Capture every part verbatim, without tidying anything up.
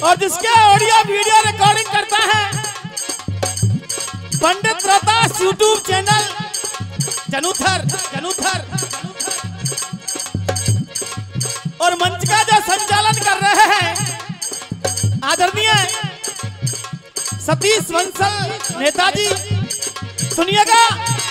और जिसके audio video recording करता है पंडित रतास यूट्यूब चैनल जनुथर जनुथर और मंच का जो संचालन कर रहे हैं आदरणीय सतीश वंसल नेताजी, सुनिएगा।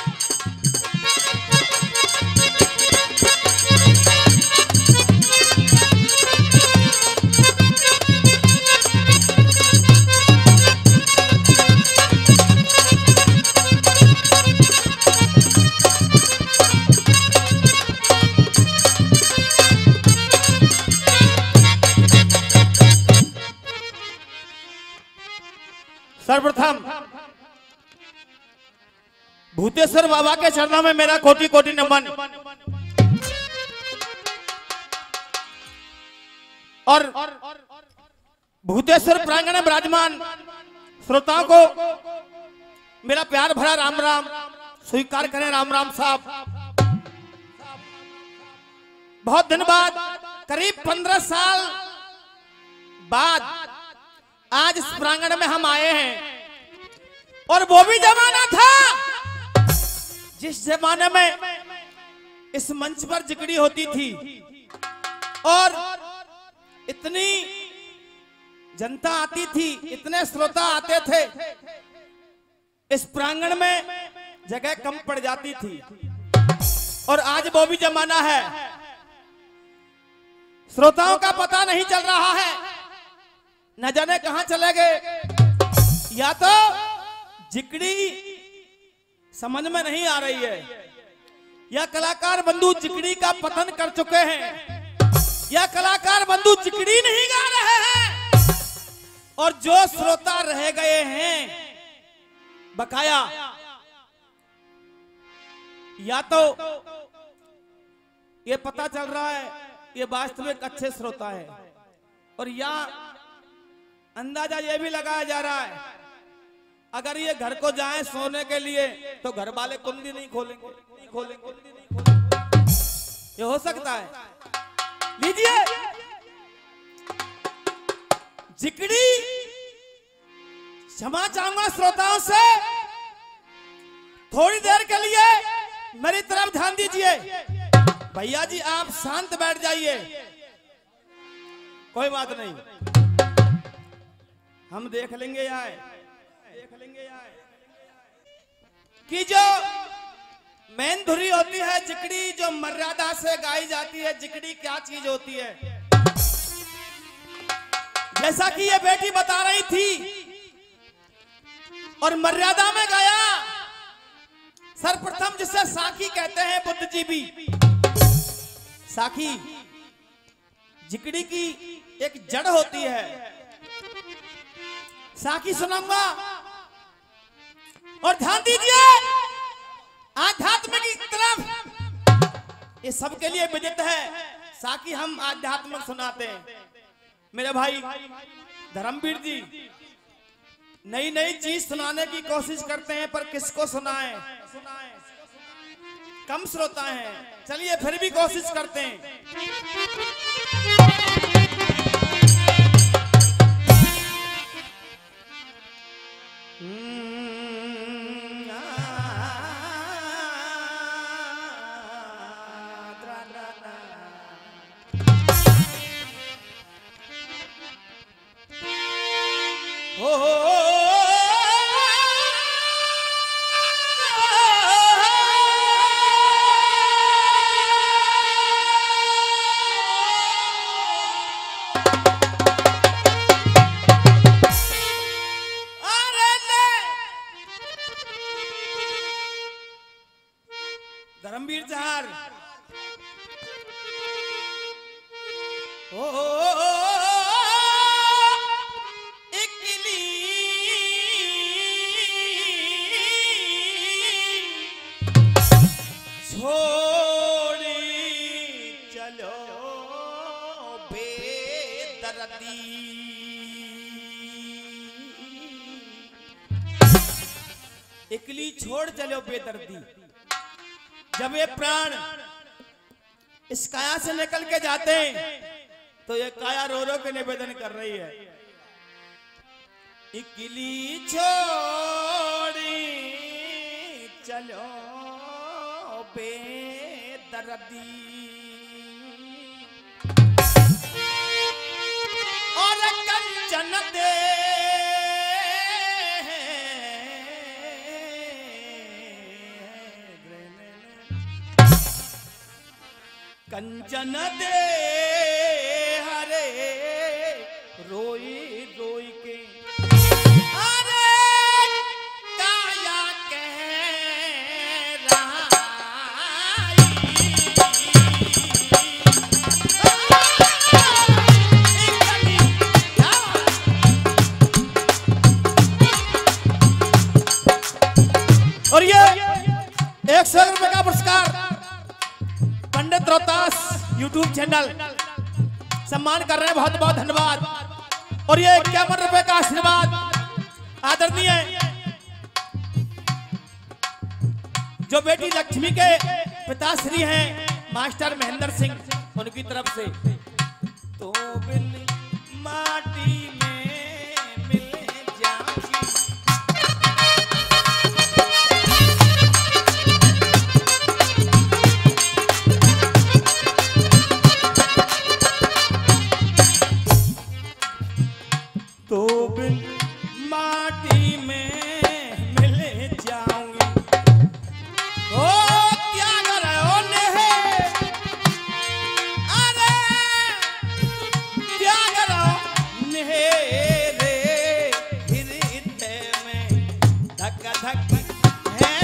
सर्वप्रथम भूतेश्वर बाबा के चरणों में मेरा कोटि कोटि नमन और भूतेश्वर प्रांगण में विराजमान श्रोताओं को मेरा प्यार भरा राम राम स्वीकार करें। राम राम साहब, बहुत दिन बाद करीब पंद्रह साल बाद आज इस प्रांगण में हम आए हैं और वो भी जमाना था जिस जमाने में इस मंच पर जिक्री होती थी और इतनी जनता आती थी, इतने श्रोता आते थे, इस प्रांगण में जगह कम पड़ जाती थी। और आज वो भी जमाना है, श्रोताओं का पता नहीं चल रहा है, न जाने कहां चले गए, या तो जिक्री समझ में नहीं आ रही है, या कलाकार बंधु जिक्री का पतन कर चुके हैं, या कलाकार बंधु जिक्री नहीं गा रहे हैं, और जो श्रोता रह गए हैं बकाया, या तो ये पता चल रहा है ये वास्तविक अच्छे श्रोता है, और या अंदाजा ये भी लगाया जा रहा है अगर ये घर को जाएं सोने के लिए तो घर वाले कुंडी नहीं खोलेंगे, नहीं खोलेंगे, नहीं खोलेंगे। ये हो सकता है। लीजिए जिक्री, क्षमा चाहूंगा श्रोताओं से, थोड़ी देर के लिए मेरी तरफ ध्यान दीजिए। भैया जी आप शांत बैठ जाइए, कोई बात नहीं, हम देख लेंगे यहाँ देख लेंगे यहाँ कि जो मेन धुरी होती है जिक्री, जो मर्यादा से गाई जाती है, जिक्री क्या चीज होती है। जैसा कि ये बेटी बता रही थी और मर्यादा में गाया, सर्वप्रथम जिसे साखी कहते हैं बुद्धिजीवी, साखी जिक्री की एक जड़ होती है। साखी सुनाऊंगा और ध्यान दीजिए आध्यात्म की तरफ, ये सबके लिए विदित है। साखी हम आध्यात्मिक सुनाते हैं। मेरे भाई धर्मवीर जी नई नई चीज सुनाने की कोशिश करते हैं, पर किसको सुनाएं? कम श्रोता हैं, चलिए फिर भी कोशिश करते हैं। हो हो धर्मवीर जहार ओ इकली छोड़ चलो बेदर्दी। जब ये प्राण इस काया से निकल के जाते हैं तो ये काया रो रो के निवेदन कर रही है, इकली छोड़ी चलो बेदर्दी और कंचन दे कंचन दे हरे रोई रोई के अरे काया कह और ये एक सौ रुपए का पुरस्कार पंडित रोहतास यूट्यूब चैनल सम्मान कर रहे हैं, बहुत बहुत धन्यवाद। और ये इक्यावन रुपए का आशीर्वाद आदरणीय जो बेटी लक्ष्मी के पिताश्री हैं मास्टर महेंद्र सिंह, उनकी तरफ से तो बिल माटी में मिल जाऊंगी। तो बिन माटी में मिल जाऊंगी। ओ क्या कर रहे हो नेहे, अरे क्या कर रहे हो नेहे रे हृदय में धक धक है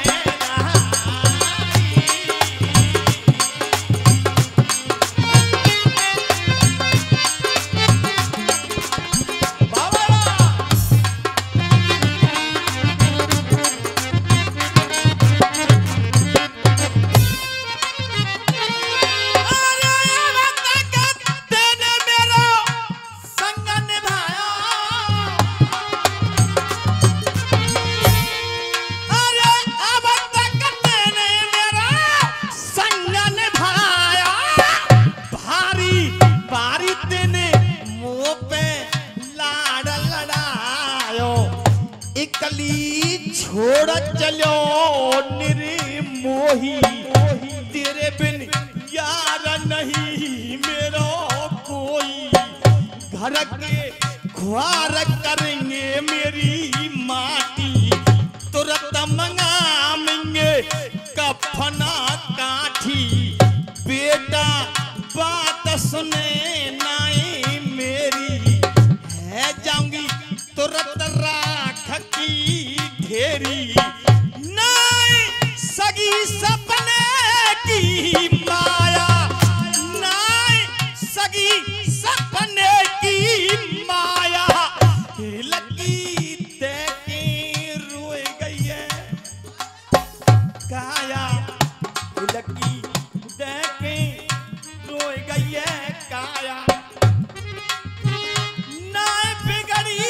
छोड़ चलो निर्मोही, तेरे बिन यार नहीं मेरा कोई। घर के ख्वार करेंगे मेरी माटी, तुरंत मंगाएंगे कफना काठी। बेटा बात सुने नाई मेरी, है जाऊंगी तुरंत राख की ढेरी। नाई सगी सपने की माया, नाई सगी सपने की माया। लगी देखे रोए गई है काया, लगी देखे रोए गई है काया। नाई बिगड़ी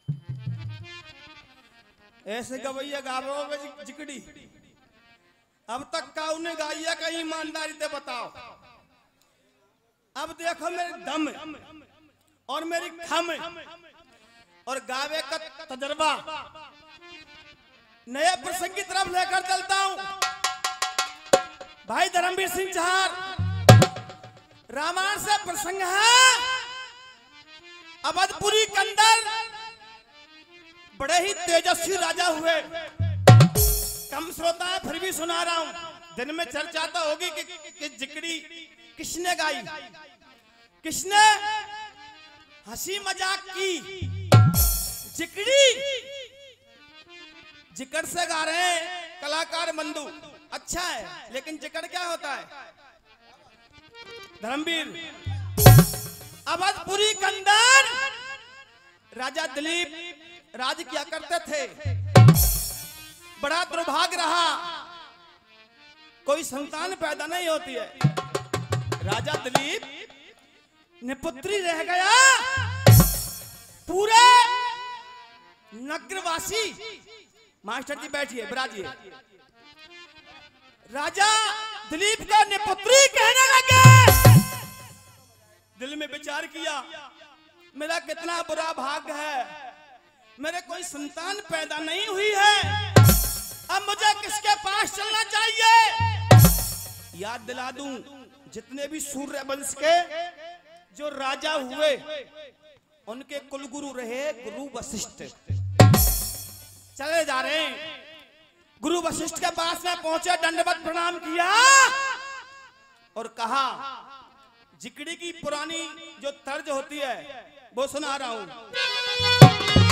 ऐसे गवैया गावों में जिकड़ी अब तक का उन्हें गाइया का ईमानदारी से बताओ। अब देखो मेरे दम और मेरी खम और गावे का तजर्बा नए प्रसंग की तरफ लेकर चलता हूं। भाई धर्मवीर सिंह चहार, रामायण से प्रसंग है। अवधपुरी के अंदर बड़े ही तेजस्वी राजा हुए। कम श्रोता है फिर भी सुना रहा हूं। दिन में चर्चा तो होगी कि, कि, कि जिकड़ी किसने गाई, किसने हंसी मजाक की। जिकड़ी जिकड़ से गा रहे हैं कलाकार बंधु, अच्छा है, लेकिन जिकड़ क्या होता है? धर्मवीर, अवधपुरी के अंदर राजा दिलीप राज किया करते थे। बड़ा दुर्भाग्य रहा, कोई संतान पैदा नहीं होती है। राजा दिलीप निपुत्री रह गया। पूरे नगरवासी, मास्टर जी बैठिए, बिराजिए। राजा दिलीप का निपुत्री कहने लगे। दिल में विचार किया, मेरा कितना बुरा भाग्य है, मेरे कोई संतान पैदा नहीं हुई है। अब मुझे किसके पास चलना चाहिए? याद दिला दूं, जितने भी सूर्य वंश के जो राजा हुए उनके कुलगुरु रहे गुरु वशिष्ठ। चले जा रहे हैं, गुरु वशिष्ठ के पास में पहुंचे, दंडवत प्रणाम किया और कहा, जिकड़ी की पुरानी जो तर्ज होती है वो सुना रहा हूं।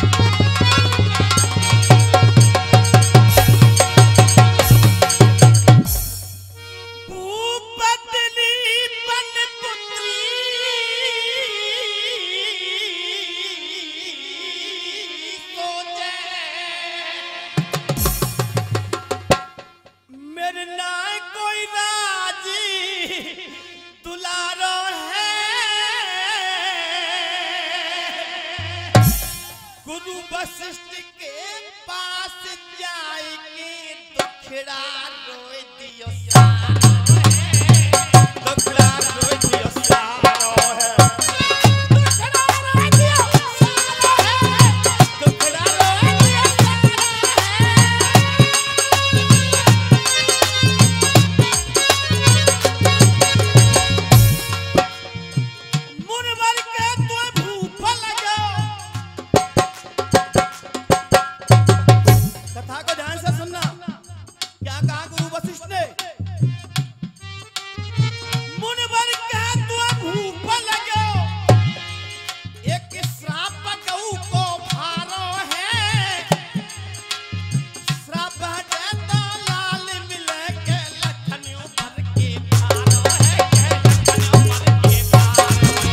वशिष्ठ के पास जाएंगे, दुखड़ा रोए दियो सारो है, दुखड़ा रोए दियो सारो है, दुखड़ा रोए दियो सारो है, दुखड़ा रोए दियो सारो है। मुनवर के तो भूख लगा। कथा को ध्यान से सुनना, क्या कहा गुरु वशिष्ठ ने? मुनवर के तो भूख लगे, एक श्राप गऊ को भारो है। श्राप हटे तो लाल मिले के लखनियों भर के भारो है, के लखनियों भर के भारो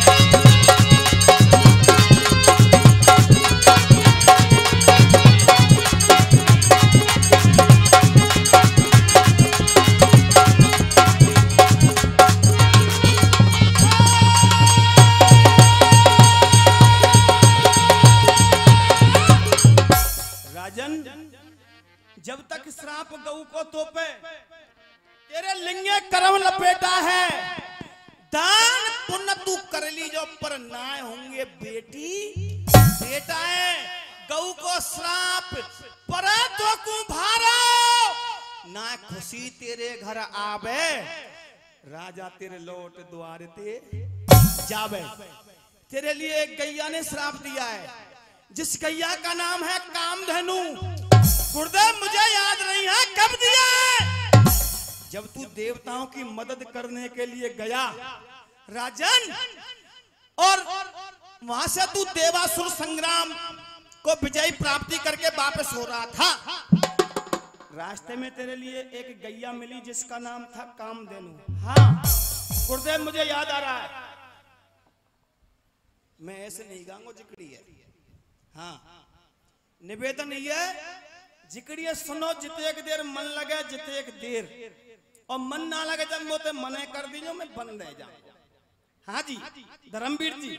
जब तक श्राप गऊ को तोपे, तेरे लिंगे करम लपेटा है। दान पुण्य तू कर ली जो, पर नाय होंगे बेटी बेटा है। गऊ को श्राप पर तो कुम्हारो, ना खुशी तेरे घर आवे, राजा तेरे लौट द्वार ते जावे। तेरे लिए एक गैया ने श्राप दिया है, जिस गैया का नाम है कामधेनु। गुरुदेव मुझे याद नहीं है कब दिया है। जब तू देवताओं की मदद करने के लिए गया राजन, और वहां से तू देवासुर संग्राम को विजय प्राप्ति करके वापस हो रहा था, रास्ते में तेरे लिए एक गैया मिली जिसका नाम था कामधेनु। हाँ गुरुदेव मुझे याद आ रहा है, मैं ऐसे नहीं गाऊंगा, जिकड़ी है। हाँ निवेदन ये जिकड़िए सुनो, जिते एक देर मन लगे, जिते एक देर, और मन ना लगे जब मोते मने कर दीजो मैं बंद रह जाऊं। हाँ जी धर्मवीर जी।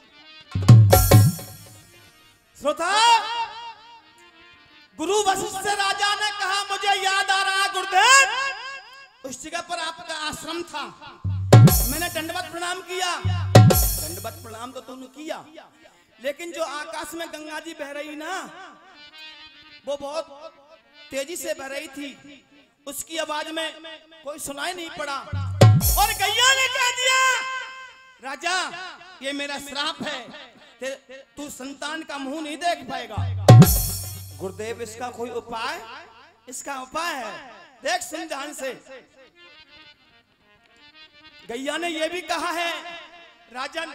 श्रोता, गुरु वशिष्ठ से राजा ने कहा, मुझे याद आ रहा गुरुदेव, उस जगह पर आपका आश्रम था। मैंने दंडवत प्रणाम किया, दंडवत प्रणाम तो तूने किया, लेकिन जो आकाश में गंगा जी बह रही ना, वो बहुत तेजी से बह रही थी। उसकी आवाज में कोई सुनाई नहीं पड़ा और गैया ने कह दिया, राजा ये मेरा श्राप है, तू संतान का मुंह नहीं देख पाएगा। गुरुदेव इसका कोई उपाय? इसका उपाय है, देख सुन ध्यान से। गैया ने यह भी कहा है, राजन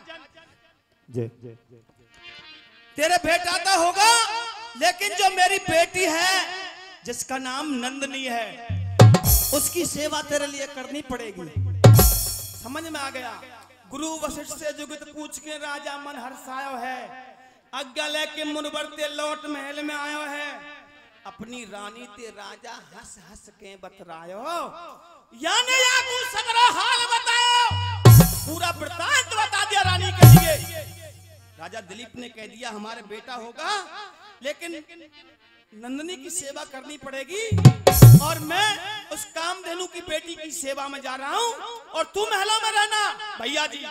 तेरे बेटा तो होगा, लेकिन जो मेरी बेटी है जिसका नाम नंदनी है, उसकी सेवा तेरे लिए करनी पड़ेगी। समझ में आ गया? गुरु वशिष्ठ से जुगत पूछ के राजा मन हर्षायो है, आज्ञा लेके मुनवर्ते लौट महल में आयो है। अपनी रानी ते राजा हंस हंस के बतरायो, यानी या तू सगरा हाल बताओ, पूरा वृत्तांत बता दिया रानी के लिए। राजा दिलीप ने कह दिया हमारे बेटा होगा, लेकिन नंदनी की सेवा करनी पड़ेगी और मैं उस कामधेनु की बेटी की सेवा में जा रहा हूं और तू महलों में रहना। भैया जी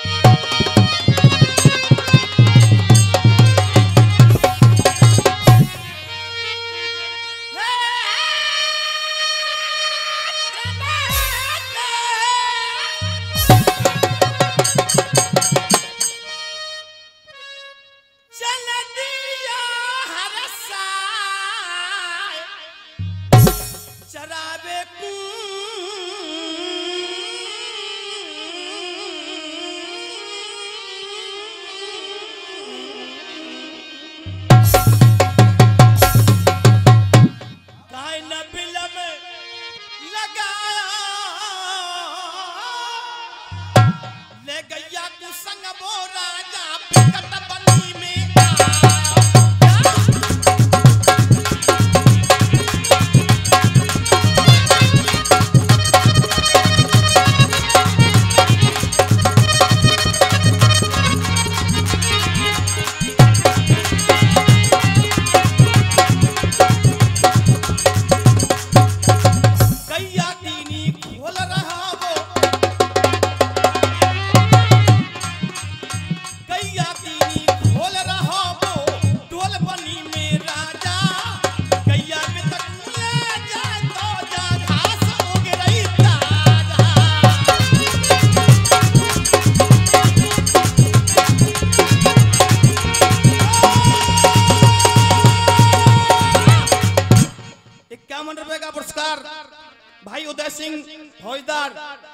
भाई उदय सिंह फौजदार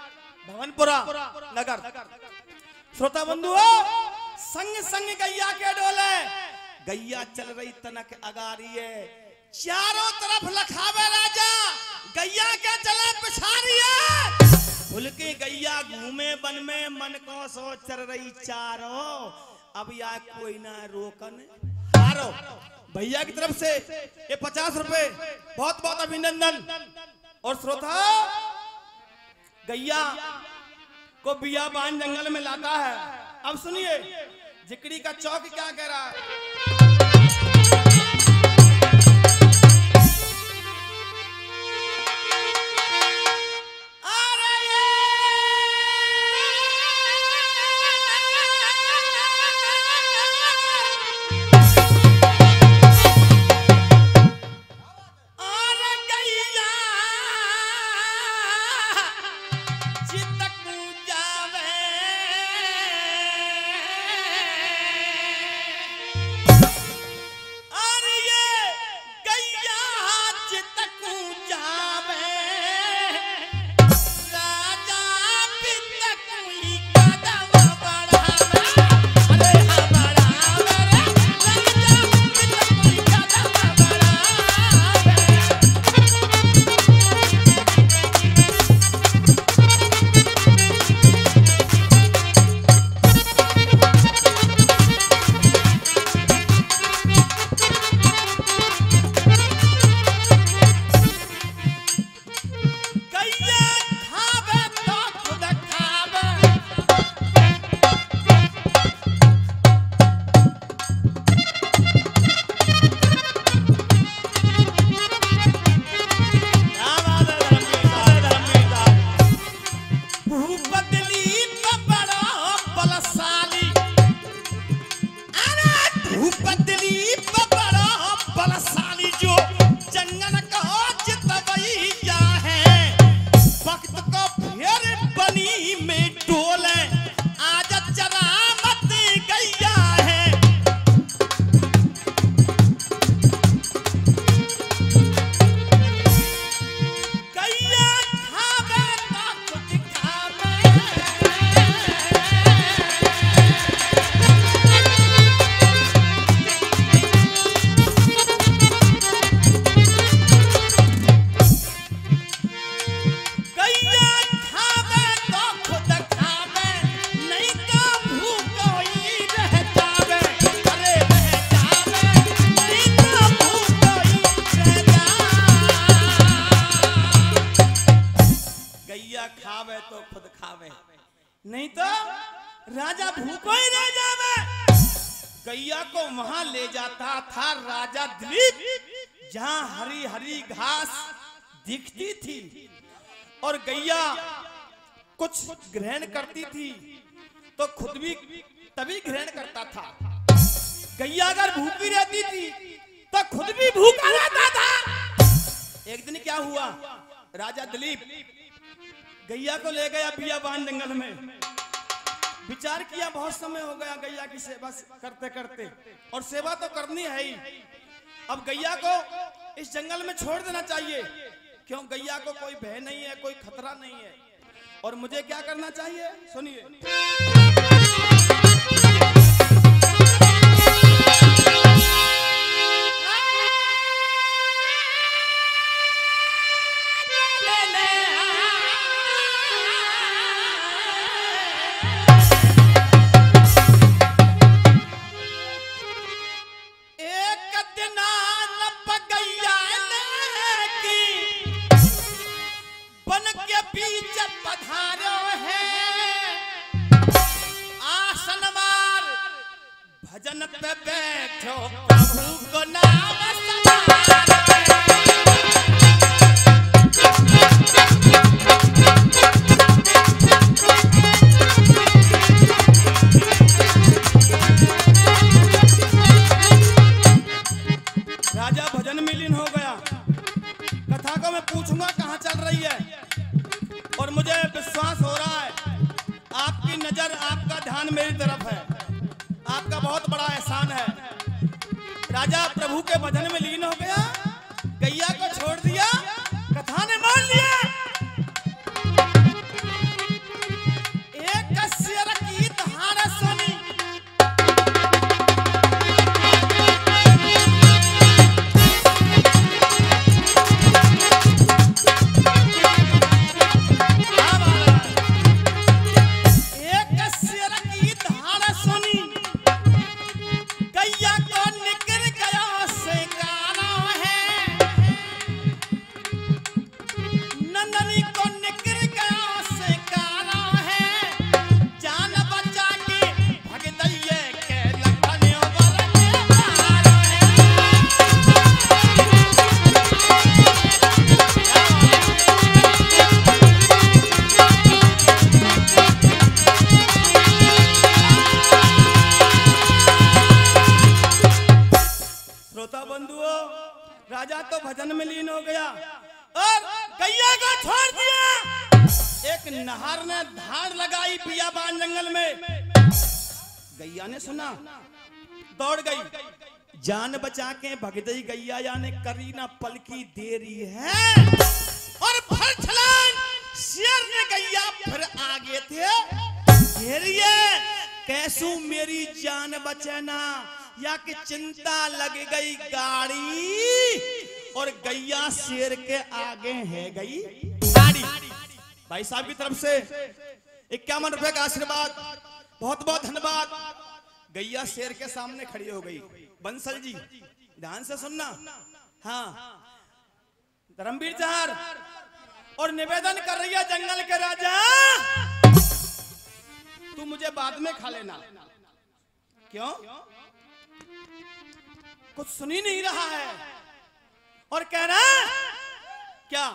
भवनपुरा नगर। श्रोता बंधुओं, संग संग गैया के डोले, गैया चल रही तनक अगारी है, चारों तरफ लखावे राजा, गैया के चले पिछारी है। खुल के गैया घूमे बन में, मन को सो चल रही चारों, अब या कोई ना रोकन हारो। भैया की तरफ से ये पचास रुपए बहुत बहुत अभिनंदन। और श्रोता, गैया को बियाबान जंगल में लाता है। अब सुनिए जिकड़ी का चौक क्या कह रहा है। खावे तो खुद खावे, नहीं तो राजा भूखो ही रह जावे। गैया को वहां ले जाता था राजा दिलीप, जहां हरी हरी घास दिखती थी और गैया कुछ ग्रहण करती थी तो खुद भी तभी ग्रहण करता था। गैया अगर भूखी रहती थी तो खुद भी भूखा रहता था। एक दिन क्या हुआ, राजा दिलीप गैया को ले गया बियाबान जंगल में। विचार किया बहुत समय हो गया गैया की सेवा करते करते, और सेवा तो करनी है ही। अब गैया को इस जंगल में छोड़ देना चाहिए, क्यों गैया को कोई भय नहीं है, कोई खतरा नहीं है। और मुझे क्या करना चाहिए, सुनिए। भजन पे बैठो प्रभु को नाम राजा भजन में लीन हो गया। कथा को मैं पूछूंगा कहाँ चल रही है, और मुझे विश्वास हो रहा है आपकी नजर, आपका ध्यान मेरी तरफ है। आपका बहुत बड़ा एहसान है। राजा प्रभु के भजन में लीन हो गया, गैया को छोड़ दिया, कथा ने मान लिया। एक सिर की धार सुनी, राजा तो भजन में लीन हो गया और गैया को छोड़ दिया। एक नहर ने धार लगाई बियाबान जंगल में। गैया ने सुना, दौड़ गई, जान बचा के भग गई गैया, यानी करी ना पल की देरी है। और फिर छलांग, शेर ने गैया फिर आगे थे घेरिए, कैसू मेरी जान बचे ना, या कि चिंता लग गई गाड़ी, और गैया शेर के आगे है गई गाड़ी। भाई साहब की तरफ से इक्यावन रुपए का आशीर्वाद, बहुत बहुत धन्यवाद। गैया शेर के सामने खड़ी हो गई। बंसल जी ध्यान से सुनना, हाँ, धर्मवीर जहर, और निवेदन कर रही है जंगल के राजा, तू मुझे बाद में खा लेना। क्यों? कुछ सुन ही नहीं रहा है, और कह रहा है क्या?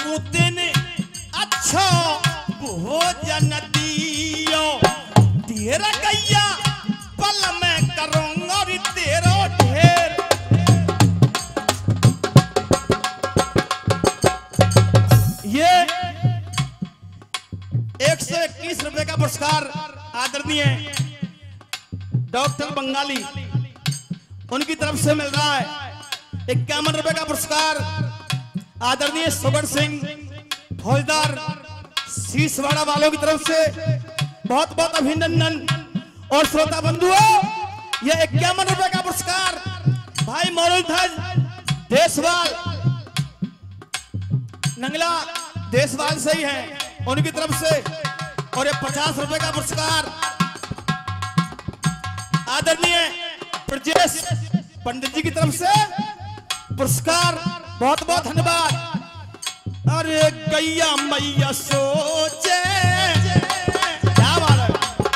कुतिन अच्छा भोजन दियो, तेरा गैया पल में करूंगा रे तेरा ढेर। ये एक सौ इक्कीस रुपए का पुरस्कार आदरणीय डॉक्टर बंगाली उनकी तरफ से मिल रहा है। इक्यावन रुपए का पुरस्कार आदरणीय सुगर सिंह फौजदार शीशवाड़ा वालों की तरफ से बहुत बहुत अभिनंदन। और श्रोता बंधुओं, यह इक्यावन रुपए का पुरस्कार भाई मोरुलध्वज देशवाल नंगला देशवाल से ही है उनकी तरफ से। और ये पचास रुपए का पुरस्कार आदरणीय ब्रजेश पंडित जी की तरफ से पुरस्कार, बहुत बहुत धन्यवाद। अरे गैया मैया सोचे, क्या बात है।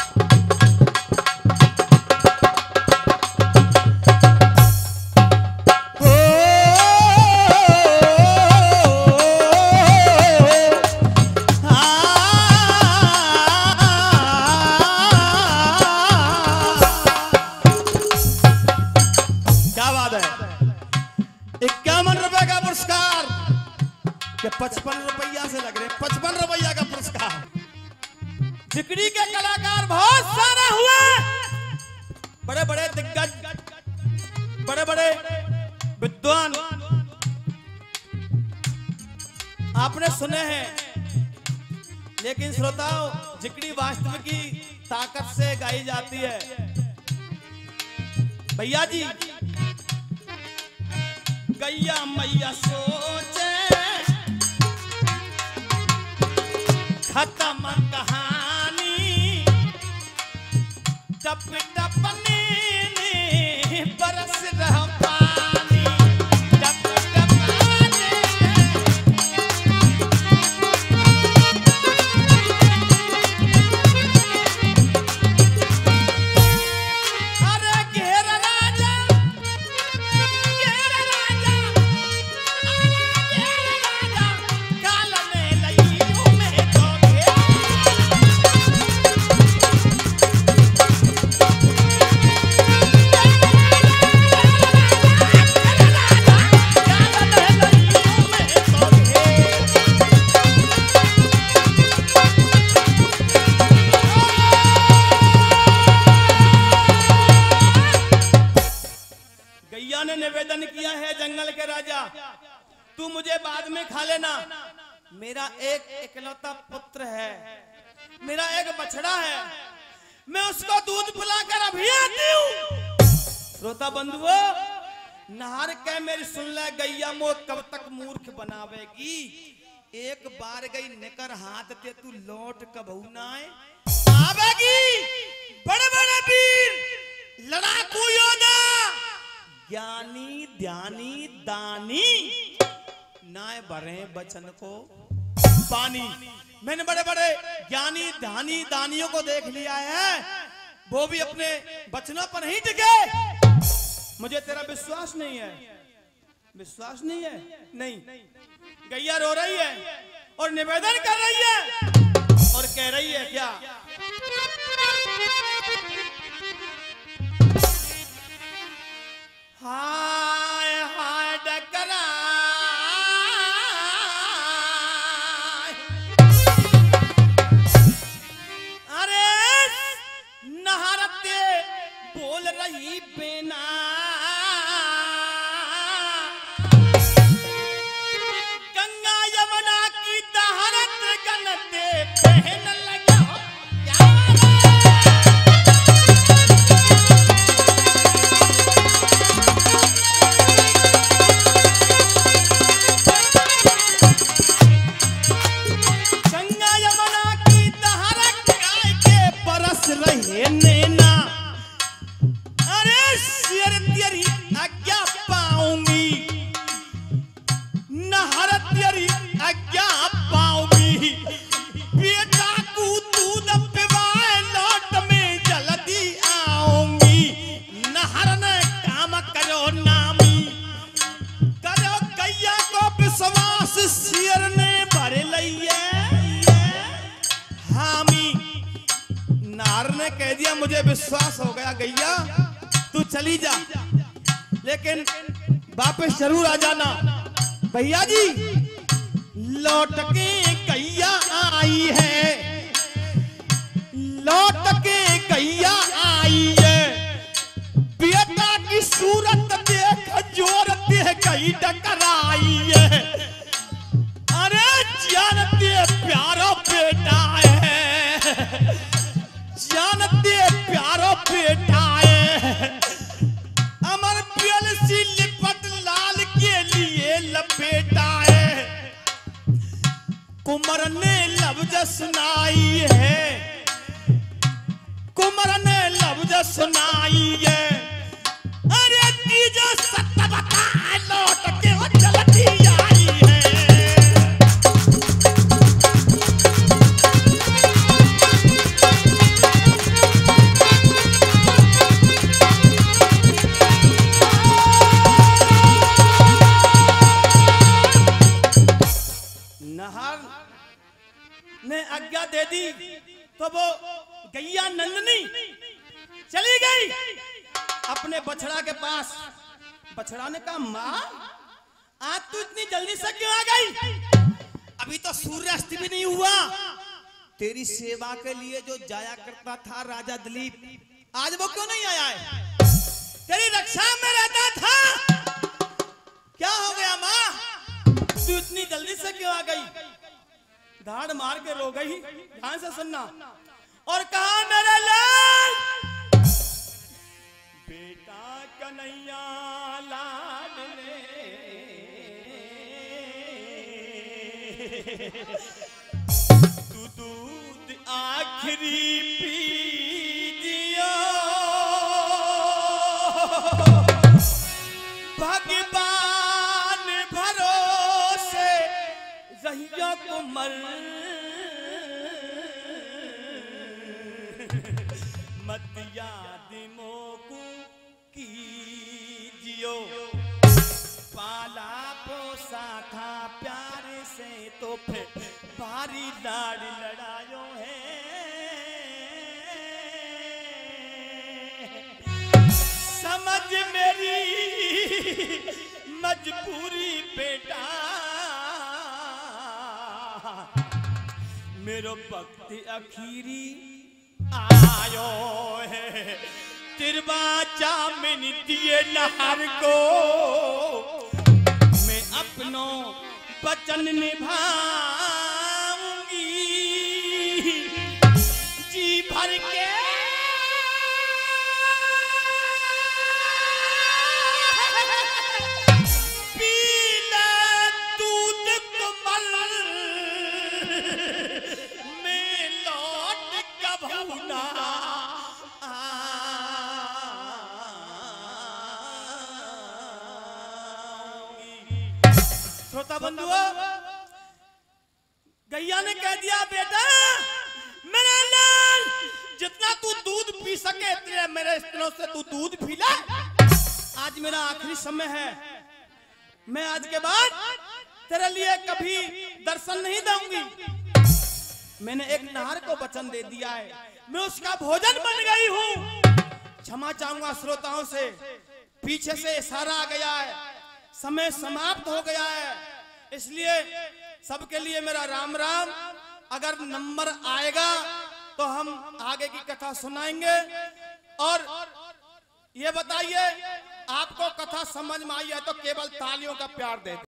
पचपन रुपया से लग रहे, पचपन रुपया का पुरस्कार। जिकड़ी के कलाकार बहुत सारे हुए, बड़े बड़े दिग्गज, बड़े बड़े विद्वान आपने सुने हैं। लेकिन श्रोताओं, जिकड़ी वास्तव की ताकत से गाई जाती है। भैया जी, गैया मैया सोचे खत्म कहानी, टप टप नीनी बरस रहा पानी, टप टप अरे घेर राजा, घेर राजा, अरे घेर राजा, काल में लइयो में तो निवेदन किया है, जंगल के राजा तू मुझे बाद में खा लेना, मेरा एक इकलौता पुत्र है, मेरा एक बछड़ा है, मैं उसको दूध पिलाकर अभी आती हूँ। श्रोता बंधुओं, नहार के मेरी सुन ले गैया मो कब तक मूर्ख बनावेगी, एक बार गई निकर हाथ ते तू लौट कबहू ना आवेगी। बड़े बड़े वीर लड़ाकू योद्धा ज्ञानी ध्यानी दानी नाय भरे बचन को पानी। मैंने बड़े बड़े ज्ञानी ध्यानी दानियों को देख लिया है, वो भी अपने बचनों पर नहीं टिके। मुझे तेरा विश्वास नहीं है, विश्वास नहीं है, नहीं। गैया रो रही है और निवेदन कर रही है और कह रही है क्या, हाय हाय डकरा अरे नहारते बोल रही बेना, गंगा यमुना की दहरत गनते बहन लगा। क्या नहार ने कह दिया मुझे विश्वास हो गया गैया तू चली जा, लेकिन वापस जरूर आ जाना। भैया जी लौट के गैया आई है, लौट के गैया आई है, बेटा की सूरत देख जोर देह गई टकराई है। अरे जानते प्यारो बेटा है, जानते प्यारो बेटा है, अमर पियल सी लिपट लाल के लिए लपेटा है। कुमर ने लफ्ज सुनाई है, कुमर ने लफ्ज सुनाई है, अरे तीजो सत्य बता लौट के वो चलती आई है। नहार ने आज्ञा दे दी तो वो गैया नंदनी चली गई अपने बछड़ा के पास। बछड़ा ने कहा माँ आज तू इतनी जल्दी से क्यों आ गई? अभी तो सूर्यास्त भी नहीं हुआ। तेरी सेवा के लिए जो जाया करता था राजा दिलीप, आज वो क्यों नहीं आया है? तेरी रक्षा में रहता था। क्या हो गया माँ, तू इतनी जल्दी से क्यों आ गई? धाड़ मार के रो गई। ध्यान से सुनना। और कहा मेरे लाल बेटा कन्हैया लाडले, तू दूध आखिरी पी दिया, भगवान भरोसे रहिया कुमर, मत याद मोकू कीजियो, पाला पोसा था प्यार से तो फिर भारी लाड़ लड़ायो है। समझ मेरी मजबूरी बेटा, मेरो वक्त अखीरी आयो है, तिरवाचा में दिए नहर को मैं अपनों वचन निभाऊंगी, जी भर के पीले दूध कुमर में लौट कभू ना श्रोता बंधुओं, गैया ने कह दिया बेटा मेरा लाल जितना तू दूध पी सके इतने मेरे स्तनों से तू दूध पी ले। आज मेरा आखिरी समय है, मैं आज के बाद तेरे लिए कभी दर्शन नहीं दूंगी। मैंने एक नार को वचन दे दिया है, मैं उसका भोजन बन गई हूँ। क्षमा चाहूंगा श्रोताओं से, पीछे से इशारा आ गया है, समय समाप्त हो गया है, इसलिए सबके लिए मेरा राम राम। अगर नंबर आएगा तो हम आगे की कथा सुनाएंगे। और ये बताइए आपको कथा समझ में आई है तो केवल तालियों का प्यार दे दे।